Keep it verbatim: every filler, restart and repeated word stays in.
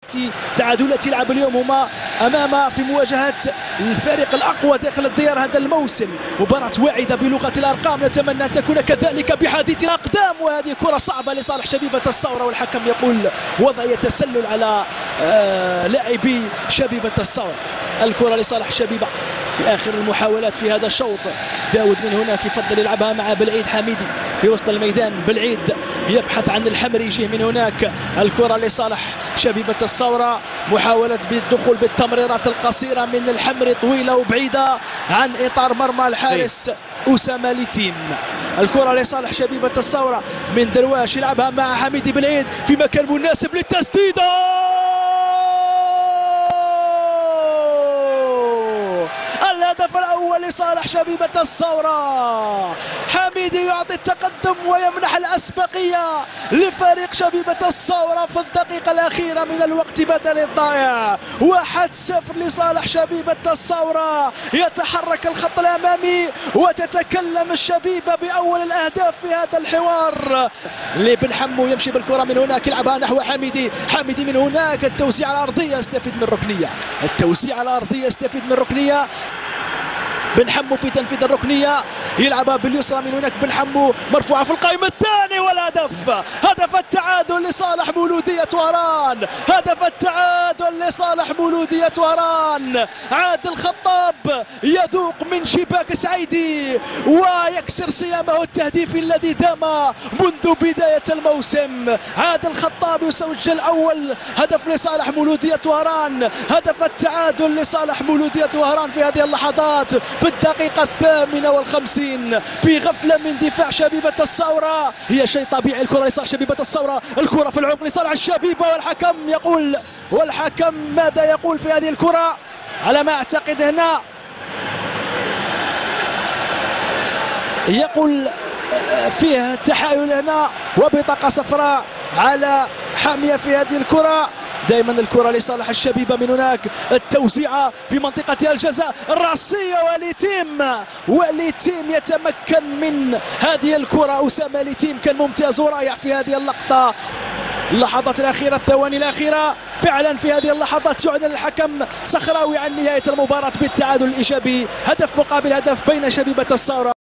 تعادلات يلعب اليوم هما امام في مواجهه الفريق الاقوى داخل الديار هذا الموسم. مباراه واعده بلغه الارقام، نتمنى ان تكون كذلك بحديث الاقدام. وهذه كره صعبه لصالح شبيبه الثوره، والحكم يقول وضعيه تسلل على آه لاعبي شبيبه الثوره. الكره لصالح شبيبه في اخر المحاولات في هذا الشوط. داود من هناك يفضل يلعبها مع بلعيد حميدي في وسط الميدان. بلعيد يبحث عن الحمري، يجيه من هناك. الكره لصالح شبيبه الثوره، محاوله بالدخول بالتمريرات القصيره من الحمري، طويله وبعيده عن اطار مرمى الحارس أسامة ليتيم. الكرة لصالح شبيبة الثورة من درواش، يلعبها مع حميدي بلعيد في مكان مناسب للتسديدة. الهدف الأول لصالح شبيبة الثورة. حميدي يعطي التقدم ويمنح الأسبقية لفريق شبيبة الثورة في الدقيقة الأخيرة من الوقت بدل الضائع. واحد صفر لصالح شبيبة الثورة. يتحرك الخط الأمامي وتتكلم الشبيبة بأول الأهداف في هذا الحوار. لبن حمو يمشي بالكرة من هناك، يلعبها نحو حميدي. حميدي من هناك، التوزيع على الأرضية يستفيد من ركنية. التوزيع على الأرضية يستفيد من ركنية. بن حمو في تنفيذ الركنيه، يلعبها باليسرى من هناك. بن حمو مرفوعه في القائم الثاني، والهدف هدف التعادل لصالح مولوديه وهران. هدف التعادل لصالح مولوديه وهران. عادل الخطاب يذوق من شباك سعيدي ويكسر صيامه التهديفي الذي دام منذ بدايه الموسم. عادل الخطاب يسجل اول هدف لصالح مولوديه وهران. هدف التعادل لصالح مولوديه وهران في هذه اللحظات في الدقيقة الثامنة والخمسين في غفلة من دفاع شبيبة الثورة. هي شيء طبيعي. الكرة لصالح شبيبة الثورة، الكرة في العمق لصالح الشبيبة، والحكم يقول والحكم ماذا يقول في هذه الكرة؟ على ما أعتقد هنا يقول فيه تحايل هنا وبطاقة صفراء على حامية في هذه الكرة. دائما الكرة لصالح الشبيبة من هناك، التوزيعة في منطقة الجزاء الرأسية، وليتيم وليتيم يتمكن من هذه الكرة. أسامة ليتيم كان ممتاز ورائع في هذه اللقطة. اللحظات الأخيرة، الثواني الأخيرة فعلا في هذه اللحظات يعلن الحكم صخراوي عن نهاية المباراة بالتعادل الإيجابي، هدف مقابل هدف بين شبيبة الثورة